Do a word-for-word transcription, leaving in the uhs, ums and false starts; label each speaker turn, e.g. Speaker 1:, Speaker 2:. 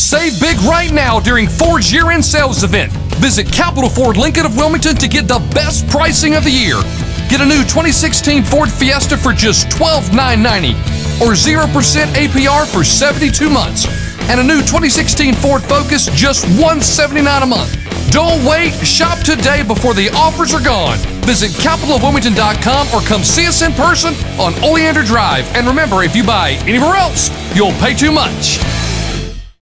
Speaker 1: Save big right now during Ford's year-end sales event. Visit Capital Ford Lincoln of Wilmington to get the best pricing of the year. Get a new twenty sixteen Ford Fiesta for just twelve thousand nine hundred ninety dollars or zero percent A P R for seventy-two months. And a new twenty sixteen Ford Focus just one hundred seventy-nine dollars a month. Don't wait, shop today before the offers are gone. Visit capital of wilmington dot com or come see us in person on Oleander Drive. And remember, if you buy anywhere else, you'll pay too much.